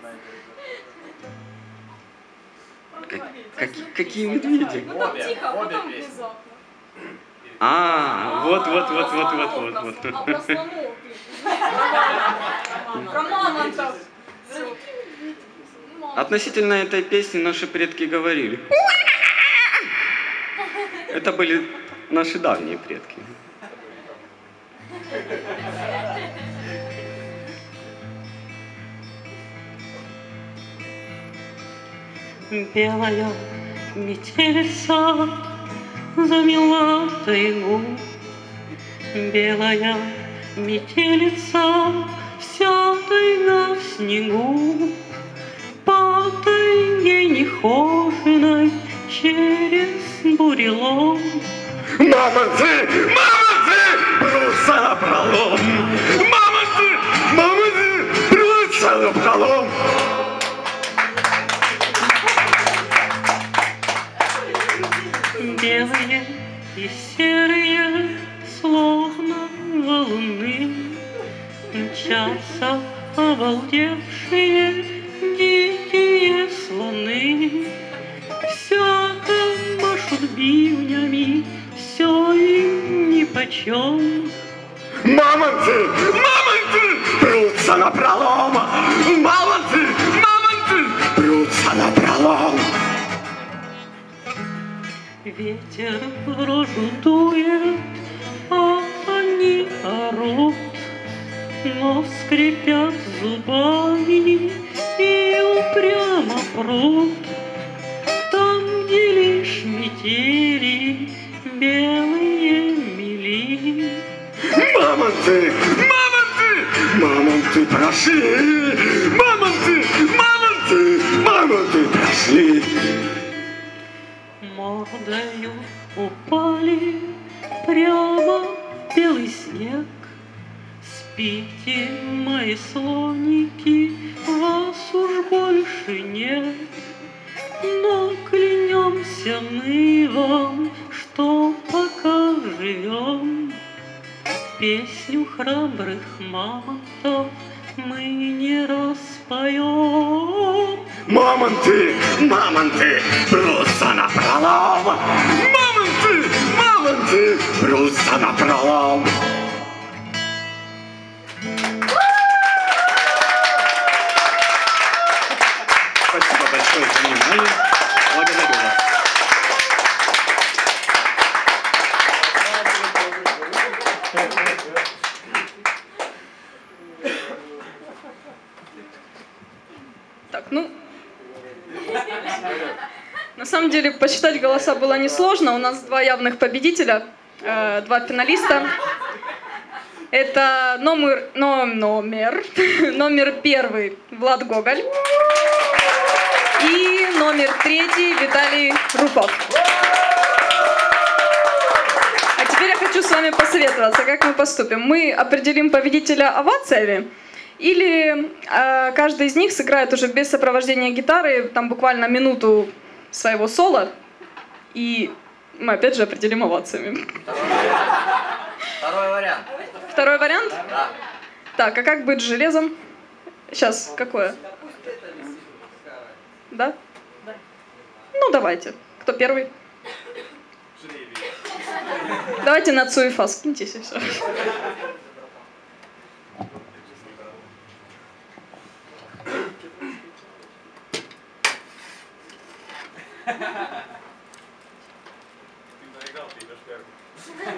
Какие медведи? Ну там тихо, а потом внезапно. Вот. А про слонов. Про мамонтов. Относительно этой песни наши предки говорили. Это были наши давние предки. Белая метельца замела тайгу, белая метелица, вся тайга в снегу, по тайге нехоженой через бурелом. Мамонты, прутся напролом! Мамонты, прутся напролом! Белые и серые, словно валуны, мчатся обалдевшие дикие слоны. Всяко машут бивнями, все им нипочем. Мамонты, прутся напролом! Мамонты, прутся напролом! Ветер в рожу дует, а они орут, но скрипят зубами и упрямо прут. Там, где лишь метели белые мели. Мамонты прошли! Мамонты прошли! Мордою упали прямо в белый снег. Спите, мои слоники, вас уж больше нет. Но клянемся мы вам, что пока живем, песню храбрых мамонтов мы не распоем. Мамонты, прутся напролом! Мамонты, прутся напролом! Спасибо большое за внимание. Благодарю вас. Так, на самом деле посчитать голоса было несложно. У нас два явных победителя, два финалиста. Это номер первый Влад Гоголь и номер третий Виталий Рупов. А теперь я хочу с вами посоветоваться, как мы поступим. Мы определим победителя овациями, или каждый из них сыграет уже без сопровождения гитары, там буквально минуту своего соло, и мы опять же определим овациями. Второй вариант. Второй вариант? Да. Так, а как быть с железом? Сейчас, какое? Да? Ну, давайте. Кто первый? Давайте на цу и фа скиньтесь и все. Ты проиграл, ты идешь первый.